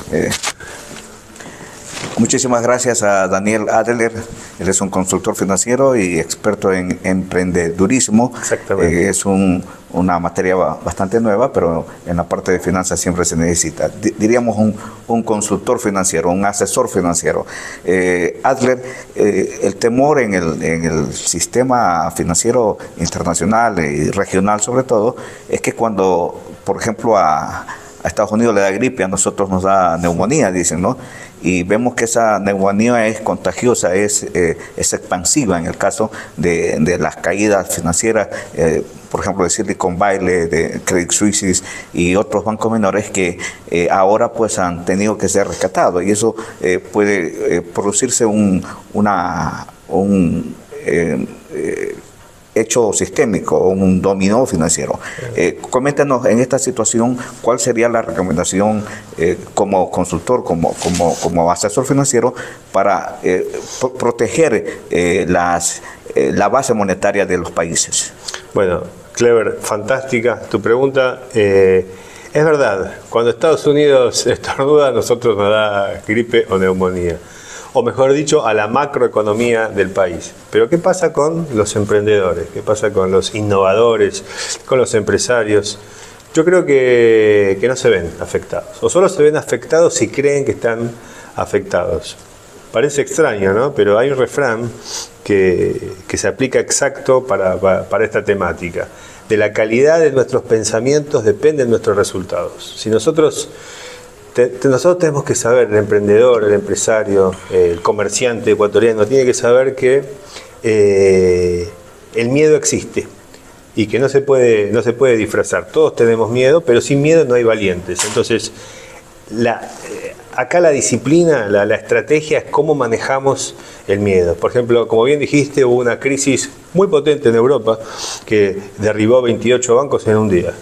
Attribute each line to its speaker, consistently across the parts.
Speaker 1: Muchísimas gracias a Daniel Adler. Él es un consultor financiero y experto en emprendedurismo.
Speaker 2: Exactamente.
Speaker 1: Es una materia bastante nueva, pero en la parte de finanzas siempre se necesita. Diríamos un consultor financiero, un asesor financiero. Adler, el temor en el sistema financiero internacional y regional sobre todo, es que cuando, por ejemplo, a Estados Unidos le da gripe, a nosotros nos da neumonía, dicen, ¿no? Y vemos que esa neumonía es contagiosa, es expansiva en el caso de las caídas financieras, por ejemplo, de Silicon Valley, de Credit Suisse y otros bancos menores que ahora pues han tenido que ser rescatados. Y eso puede producirse un hecho sistémico, un dominó financiero. Coméntanos en esta situación cuál sería la recomendación como consultor, como asesor financiero para proteger la base monetaria de los países.
Speaker 2: Bueno, Clever, fantástica tu pregunta. Es verdad, cuando Estados Unidos estornuda, a nosotros nos da gripe o neumonía. O mejor dicho, a la macroeconomía del país. Pero ¿qué pasa con los emprendedores? ¿Qué pasa con los innovadores? ¿Con los empresarios? Yo creo que no se ven afectados. O solo se ven afectados si creen que están afectados. Parece extraño, ¿no? Pero hay un refrán que se aplica exacto para esta temática. De la calidad de nuestros pensamientos dependen nuestros resultados. Si nosotros tenemos que saber, el emprendedor, el empresario, el comerciante ecuatoriano, tiene que saber que el miedo existe y que no se puede disfrazar. Todos tenemos miedo, pero sin miedo no hay valientes. Entonces, acá la disciplina, la estrategia es cómo manejamos el miedo. Por ejemplo, como bien dijiste, hubo una crisis muy potente en Europa que derribó 28 bancos en un día.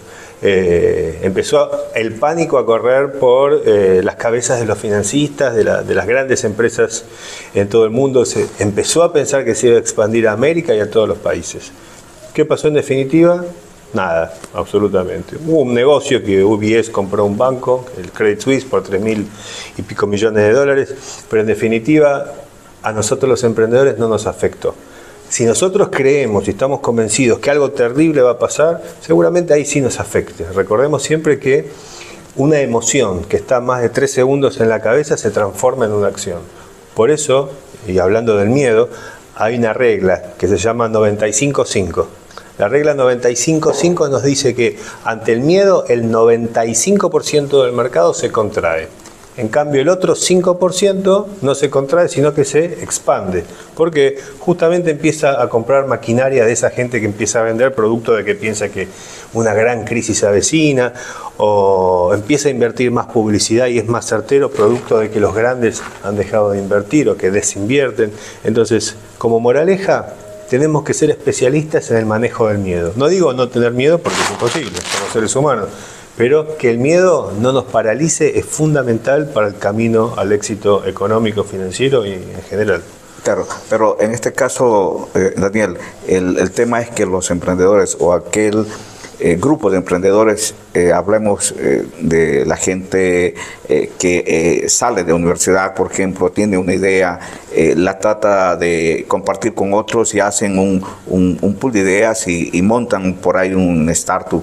Speaker 2: Empezó el pánico a correr por las cabezas de los financistas, de las grandes empresas en todo el mundo. Se empezó a pensar que se iba a expandir a América y a todos los países. ¿Qué pasó en definitiva? Nada, absolutamente. Hubo un negocio que UBS compró un banco, el Credit Suisse, por 3.000 y pico millones de dólares, pero en definitiva a nosotros los emprendedores no nos afectó. Si nosotros creemos y estamos convencidos que algo terrible va a pasar, seguramente ahí sí nos afecte. Recordemos siempre que una emoción que está más de 3 segundos en la cabeza se transforma en una acción. Por eso, y hablando del miedo, hay una regla que se llama 95-5. La regla 95-5 nos dice que ante el miedo el 95% del mercado se contrae. En cambio, el otro 5% no se contrae, sino que se expande. Porque justamente empieza a comprar maquinaria de esa gente que empieza a vender producto de que piensa que una gran crisis se avecina, o empieza a invertir más publicidad y es más certero, producto de que los grandes han dejado de invertir o que desinvierten. Entonces, como moraleja, tenemos que ser especialistas en el manejo del miedo. No digo no tener miedo porque es imposible, somos seres humanos. Pero que el miedo no nos paralice es fundamental para el camino al éxito económico, financiero y en general.
Speaker 1: Claro, pero en este caso, Daniel, el tema es que los emprendedores o aquel grupo de emprendedores, hablemos de la gente que sale de universidad, por ejemplo, tiene una idea, la trata de compartir con otros y hacen un pool de ideas y montan por ahí un startup,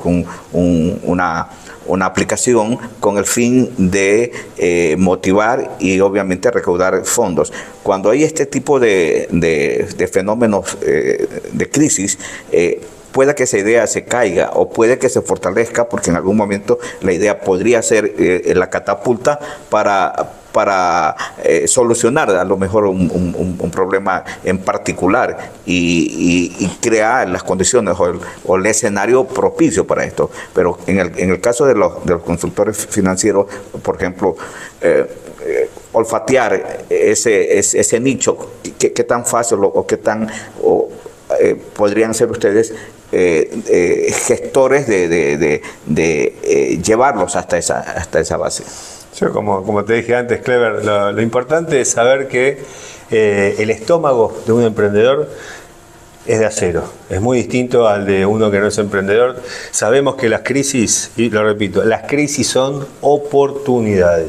Speaker 1: una aplicación con el fin de motivar y obviamente recaudar fondos. Cuando hay este tipo de fenómenos de crisis, puede que esa idea se caiga o puede que se fortalezca porque en algún momento la idea podría ser la catapulta para solucionar a lo mejor un problema en particular y crear las condiciones o el escenario propicio para esto. Pero en el caso de los consultores financieros, por ejemplo, olfatear ese nicho, qué tan fácil o qué tan podrían ser ustedes gestores de llevarlos hasta esa base.
Speaker 2: Yo, como te dije antes, Clever, lo importante es saber que el estómago de un emprendedor es de acero. Es muy distinto al de uno que no es emprendedor. Sabemos que las crisis, y lo repito, las crisis son oportunidades.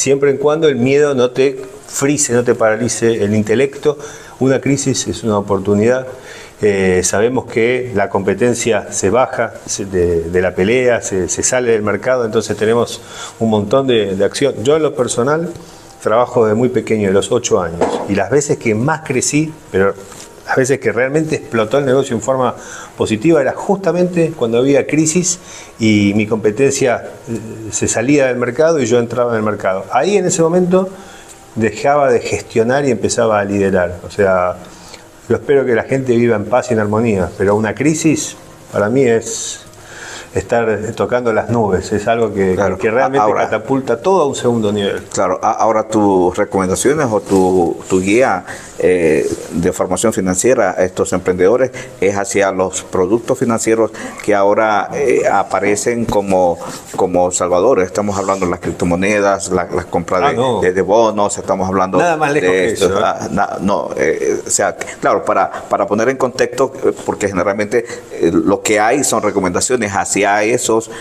Speaker 2: siempre y cuando el miedo no te frise, no te paralice el intelecto. Una crisis es una oportunidad. Sabemos que la competencia se baja de la pelea, se sale del mercado, entonces tenemos un montón de acción. Yo en lo personal trabajo desde muy pequeño, de los 8 años, y las veces que más crecí, pero las veces que realmente explotó el negocio en forma positiva, era justamente cuando había crisis y mi competencia se salía del mercado y yo entraba en el mercado. Ahí en ese momento dejaba de gestionar y empezaba a liderar. O sea, yo espero que la gente viva en paz y en armonía, pero una crisis para mí es estar tocando las nubes, es algo que realmente ahora catapulta todo a un segundo nivel.
Speaker 1: Claro, ahora tus recomendaciones o tu guía de formación financiera a estos emprendedores es hacia los productos financieros que ahora aparecen como salvadores. Estamos hablando de las criptomonedas, las compras de bonos, estamos hablando
Speaker 2: nada más lejos de esto.
Speaker 1: O sea, claro, para poner en contexto, porque generalmente lo que hay son recomendaciones hacia esos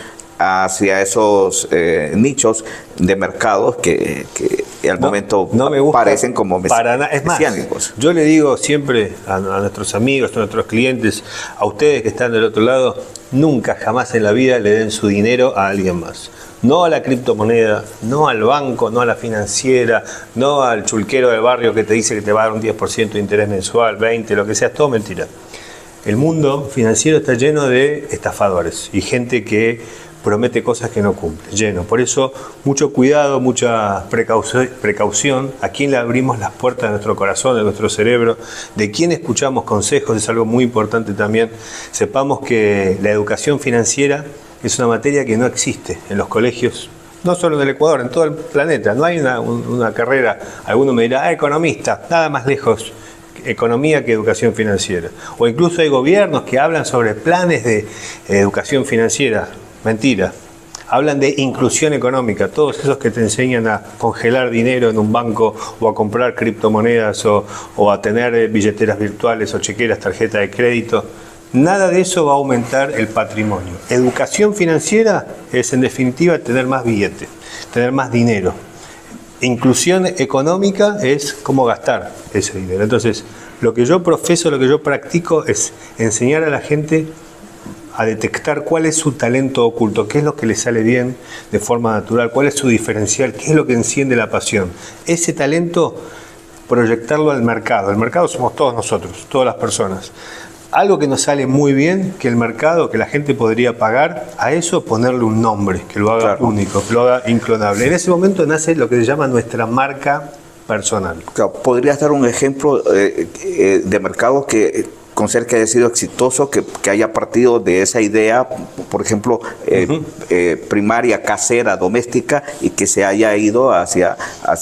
Speaker 1: nichos de mercados que al momento
Speaker 2: no me
Speaker 1: parecen como
Speaker 2: mesiánicos. Yo le digo siempre a nuestros amigos, a nuestros clientes, a ustedes que están del otro lado, nunca jamás en la vida le den su dinero a alguien más. No a la criptomoneda, no al banco, no a la financiera, no al chulquero del barrio que te dice que te va a dar un 10% de interés mensual, 20%, lo que sea, es todo mentira. El mundo financiero está lleno de estafadores y gente que promete cosas que no cumple, lleno. Por eso, mucho cuidado, mucha precaución, a quién le abrimos las puertas de nuestro corazón, de nuestro cerebro, de quién escuchamos consejos, es algo muy importante también. Sepamos que la educación financiera es una materia que no existe en los colegios, no solo en el Ecuador, en todo el planeta. No hay una carrera, alguno me dirá, economista, nada más lejos. Economía que educación financiera. O incluso hay gobiernos que hablan sobre planes de educación financiera. Mentira. Hablan de inclusión económica. Todos esos que te enseñan a congelar dinero en un banco o a comprar criptomonedas o a tener billeteras virtuales o chequeras, tarjeta de crédito. Nada de eso va a aumentar el patrimonio. Educación financiera es en definitiva tener más billetes, tener más dinero. Inclusión económica es cómo gastar ese dinero. Entonces, lo que yo profeso, lo que yo practico es enseñar a la gente a detectar cuál es su talento oculto, qué es lo que le sale bien de forma natural, cuál es su diferencial, qué es lo que enciende la pasión. Ese talento, proyectarlo al mercado. El mercado somos todos nosotros, todas las personas. Algo que nos sale muy bien, que el mercado, que la gente podría pagar, a eso ponerle un nombre, que lo haga único, que lo haga inclonable. En ese momento nace lo que se llama nuestra marca personal.
Speaker 1: Claro, ¿podrías dar un ejemplo de mercado que considera que haya sido exitoso, que haya partido de esa idea, por ejemplo, primaria, casera, doméstica, y que se haya ido hacia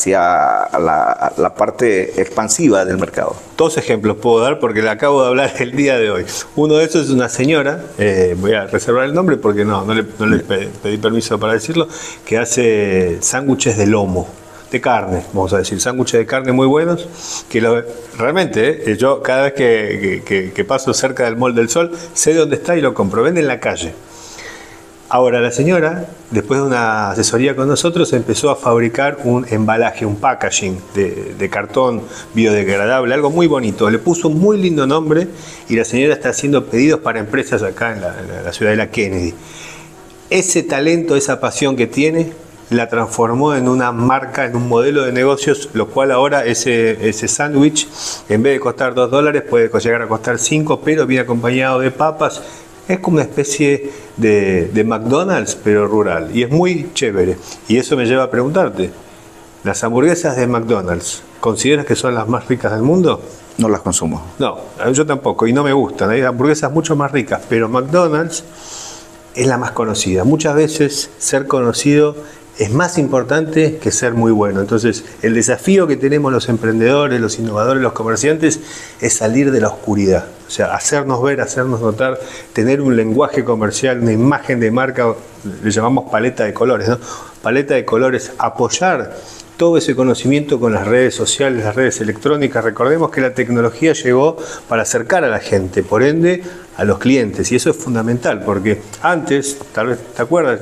Speaker 1: la parte expansiva del mercado?
Speaker 2: 2 ejemplos puedo dar porque le acabo de hablar el día de hoy. Uno de esos es una señora, voy a reservar el nombre porque no le pedí permiso para decirlo, que hace sándwiches de lomo. De carne, vamos a decir, sándwiches de carne muy buenos, que realmente yo cada vez que paso cerca del Mall del Sol, sé dónde está y lo compro, vende en la calle. Ahora la señora, después de una asesoría con nosotros, empezó a fabricar un embalaje, un packaging de cartón biodegradable, algo muy bonito, le puso un muy lindo nombre y la señora está haciendo pedidos para empresas acá en la ciudad de la Kennedy. Ese talento, esa pasión que tiene, la transformó en una marca, en un modelo de negocios, lo cual ahora ese sándwich, en vez de costar $2, puede llegar a costar 5, pero viene acompañado de papas. Es como una especie de McDonald's, pero rural. Y es muy chévere. Y eso me lleva a preguntarte, ¿las hamburguesas de McDonald's consideras que son las más ricas del mundo?
Speaker 1: No las consumo.
Speaker 2: No, yo tampoco, y no me gustan. Hay hamburguesas mucho más ricas, pero McDonald's es la más conocida. Muchas veces ser conocido es más importante que ser muy bueno. Entonces, el desafío que tenemos los emprendedores, los innovadores, los comerciantes, es salir de la oscuridad. O sea, hacernos ver, hacernos notar, tener un lenguaje comercial, una imagen de marca, le llamamos paleta de colores, ¿no? Paleta de colores, apoyar todo ese conocimiento con las redes sociales, las redes electrónicas. Recordemos que la tecnología llegó para acercar a la gente, por ende, a los clientes. Y eso es fundamental, porque antes, tal vez te acuerdas,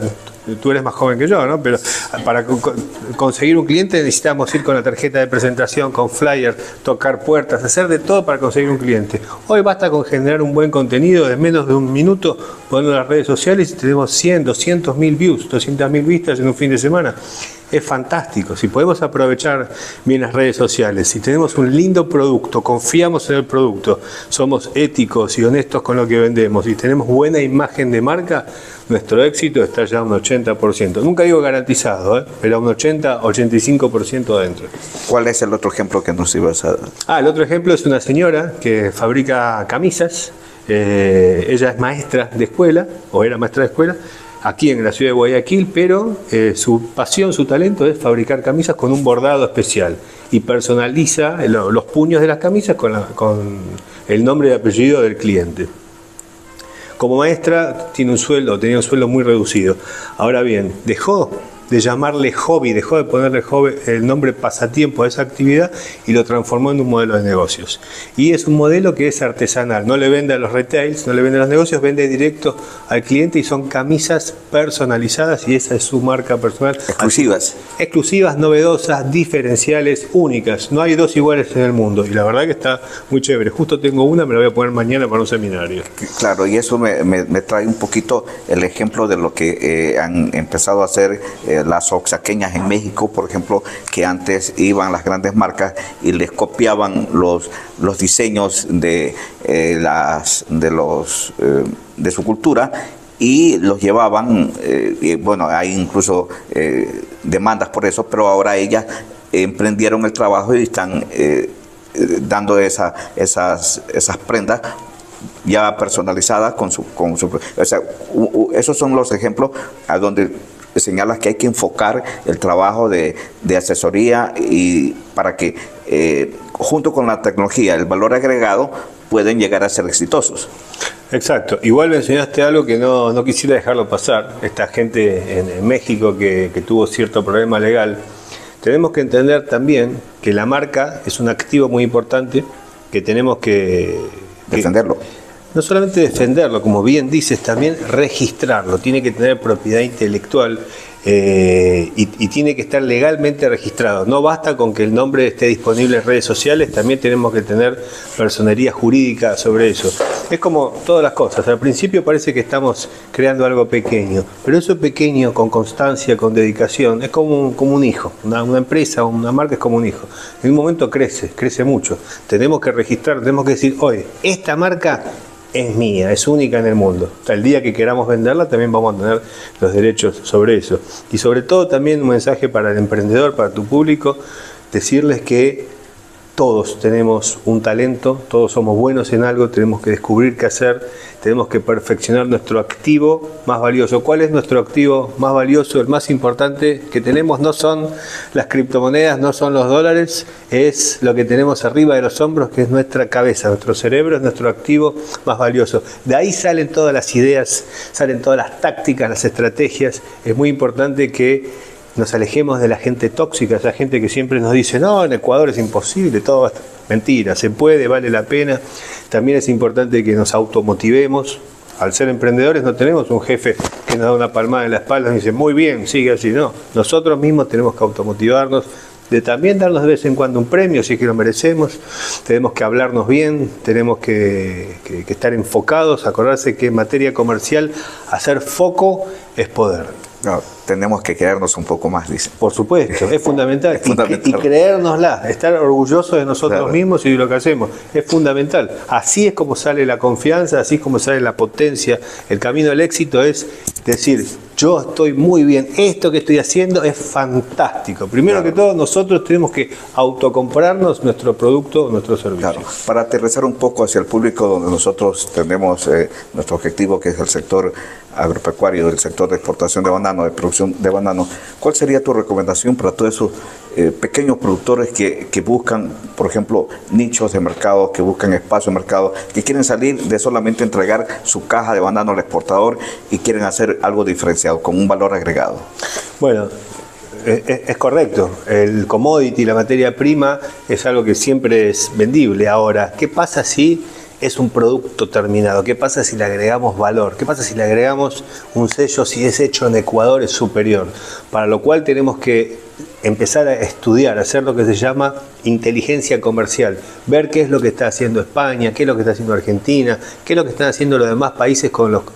Speaker 2: tú eres más joven que yo, ¿no? Pero para conseguir un cliente necesitamos ir con la tarjeta de presentación, con flyer, tocar puertas, hacer de todo para conseguir un cliente. Hoy basta con generar un buen contenido de menos de un minuto, ponerlo en las redes sociales y tenemos 100, 200.000 views, 200.000 vistas en un fin de semana. Es fantástico. Si podemos aprovechar bien las redes sociales, si tenemos un lindo producto, confiamos en el producto, somos éticos y honestos con lo que vendemos y tenemos buena imagen de marca, nuestro éxito está ya a un 80%. Nunca digo garantizado, pero a un 80-85% adentro.
Speaker 1: ¿Cuál es el otro ejemplo que nos ibas a dar?
Speaker 2: El otro ejemplo es una señora que fabrica camisas. Ella es maestra de escuela, o era maestra de escuela, aquí en la ciudad de Guayaquil, pero su pasión, su talento es fabricar camisas con un bordado especial y personaliza los puños de las camisas con el nombre y apellido del cliente. Como maestra tenía un sueldo muy reducido. Ahora bien, dejó de llamarle hobby, dejó de ponerle el nombre pasatiempo a esa actividad y lo transformó en un modelo de negocios. Y es un modelo que es artesanal, no le vende a los retails, no le vende a los negocios, vende directo al cliente y son camisas personalizadas y esa es su marca personal.
Speaker 1: Exclusivas.
Speaker 2: Exclusivas, novedosas, diferenciales, únicas. No hay dos iguales en el mundo y la verdad que está muy chévere. Justo tengo una, me la voy a poner mañana para un seminario.
Speaker 1: Claro, y eso me trae un poquito el ejemplo de lo que han empezado a hacer las oaxaqueñas en México, por ejemplo, que antes iban las grandes marcas y les copiaban los diseños de su cultura y los llevaban, y bueno, hay incluso demandas por eso, pero ahora ellas emprendieron el trabajo y están dando esas prendas ya personalizadas con su o sea, esos son los ejemplos a donde señalas que hay que enfocar el trabajo de asesoría y para que junto con la tecnología, el valor agregado, pueden llegar a ser exitosos.
Speaker 2: Exacto. Igual mencionaste algo que no quisiera dejarlo pasar. Esta gente en México que tuvo cierto problema legal, tenemos que entender también que la marca es un activo muy importante que tenemos que
Speaker 1: defenderlo.
Speaker 2: No solamente defenderlo, como bien dices, también registrarlo. Tiene que tener propiedad intelectual y tiene que estar legalmente registrado. No basta con que el nombre esté disponible en redes sociales, también tenemos que tener personería jurídica sobre eso. Es como todas las cosas. Al principio parece que estamos creando algo pequeño, pero eso pequeño, con constancia, con dedicación, es como un hijo. Una empresa, una marca es como un hijo. En un momento crece mucho. Tenemos que registrar, tenemos que decir, oye, esta marca es mía, es única en el mundo. Hasta el día que queramos venderla también vamos a tener los derechos sobre eso. Y sobre todo también un mensaje para el emprendedor, para tu público, decirles que todos tenemos un talento, todos somos buenos en algo, tenemos que descubrir qué hacer, tenemos que perfeccionar nuestro activo más valioso. ¿Cuál es nuestro activo más valioso? El más importante que tenemos no son las criptomonedas, no son los dólares, es lo que tenemos arriba de los hombros, que es nuestra cabeza, nuestro cerebro es nuestro activo más valioso. De ahí salen todas las ideas, salen todas las tácticas, las estrategias. Es muy importante que nos alejemos de la gente tóxica, esa gente que siempre nos dice, no, en Ecuador es imposible, todo es mentira, se puede, vale la pena. También es importante que nos automotivemos. Al ser emprendedores no tenemos un jefe que nos da una palmada en la espalda y nos dice, muy bien, sigue así. No, nosotros mismos tenemos que automotivarnos, de también darnos de vez en cuando un premio, si es que lo merecemos. Tenemos que hablarnos bien, tenemos que estar enfocados, acordarse que en materia comercial hacer foco es poder.
Speaker 1: No, tenemos que querernos un poco más, dice.
Speaker 2: Por supuesto, es fundamental. Y creérnosla, estar orgullosos de nosotros mismos y de lo que hacemos. Es fundamental. Así es como sale la confianza, así es como sale la potencia. El camino del éxito es decir, yo estoy muy bien, esto que estoy haciendo es fantástico. Primero que todo, nosotros tenemos que autocomprarnos nuestro producto, nuestro servicio.
Speaker 1: Claro. Para aterrizar un poco hacia el público donde nosotros tenemos nuestro objetivo, que es el sector agropecuario, el sector de exportación de banano, de producción de banano, ¿cuál sería tu recomendación para todos esos pequeños productores que buscan, por ejemplo, nichos de mercado, que buscan espacio de mercado, que quieren salir de solamente entregar su caja de banano al exportador y quieren hacer algo diferenciado, con un valor agregado?
Speaker 2: Bueno, es correcto. El commodity, la materia prima, es algo que siempre es vendible. Ahora, ¿qué pasa si es un producto terminado. ¿Qué pasa si le agregamos valor? ¿Qué pasa si le agregamos un sello si es hecho en Ecuador es superior? Para lo cual tenemos que empezar a estudiar, hacer lo que se llama inteligencia comercial, ver qué es lo que está haciendo España, qué es lo que está haciendo Argentina, qué es lo que están haciendo los demás países con los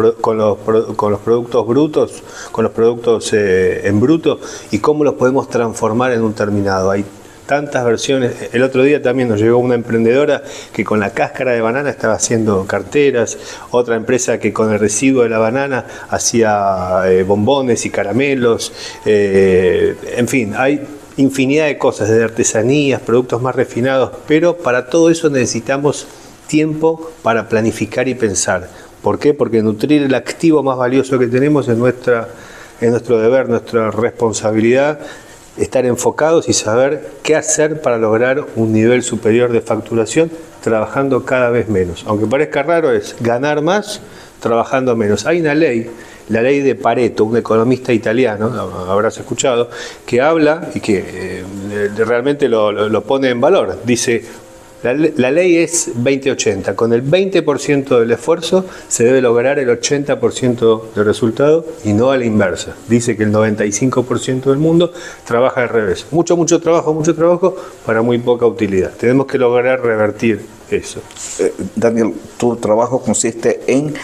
Speaker 2: productos brutos, con los productos en bruto, y cómo los podemos transformar en un terminado. Hay tantas versiones. El otro día también nos llegó una emprendedora que con la cáscara de banana estaba haciendo carteras, otra empresa que con el residuo de la banana hacía bombones y caramelos, en fin, hay infinidad de cosas, desde artesanías, productos más refinados, pero para todo eso necesitamos tiempo para planificar y pensar. ¿Por qué? Porque nutrir el activo más valioso que tenemos es nuestro deber, nuestra responsabilidad, estar enfocados y saber qué hacer para lograr un nivel superior de facturación trabajando cada vez menos. Aunque parezca raro, es ganar más trabajando menos. Hay una ley, la ley de Pareto, un economista italiano, habrás escuchado, que habla y que realmente lo pone en valor. Dice, la ley es 20-80. Con el 20% del esfuerzo se debe lograr el 80% del resultado y no a la inversa. Dice que el 95% del mundo trabaja al revés. Mucho trabajo para muy poca utilidad. Tenemos que lograr revertir eso.
Speaker 1: Daniel, tu trabajo consiste en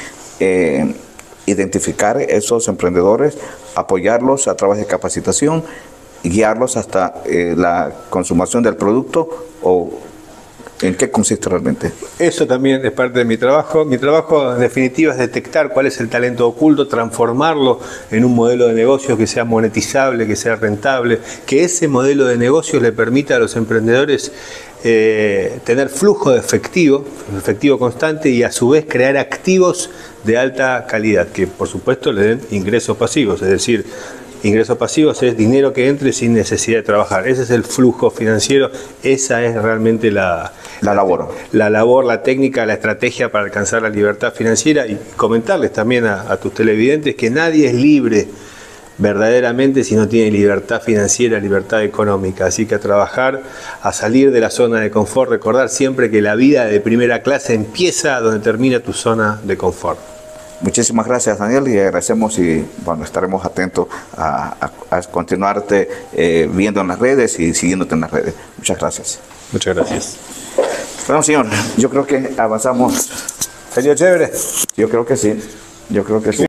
Speaker 1: identificar esos emprendedores, apoyarlos a través de capacitación, guiarlos hasta la consumación del producto, o ¿en qué consiste realmente?
Speaker 2: Eso también es parte de mi trabajo. Mi trabajo, en definitiva, es detectar cuál es el talento oculto, transformarlo en un modelo de negocio que sea monetizable, que sea rentable, que ese modelo de negocio le permita a los emprendedores tener flujo de efectivo constante, y a su vez crear activos de alta calidad, que por supuesto le den ingresos pasivos, es decir, ingresos pasivos es dinero que entre sin necesidad de trabajar. Ese es el flujo financiero, esa es realmente la labor, la técnica, la estrategia para alcanzar la libertad financiera. Y comentarles también a tus televidentes que nadie es libre verdaderamente si no tiene libertad financiera, libertad económica. Así que a trabajar, a salir de la zona de confort, recordar siempre que la vida de primera clase empieza donde termina tu zona de confort.
Speaker 1: Muchísimas gracias, Daniel, y agradecemos, y bueno, estaremos atentos a continuarte viendo en las redes y siguiéndote en las redes. Muchas gracias.
Speaker 2: Muchas gracias.
Speaker 1: Bueno, señor, yo creo que avanzamos.
Speaker 2: ¿Sería chévere?
Speaker 1: Yo creo que sí.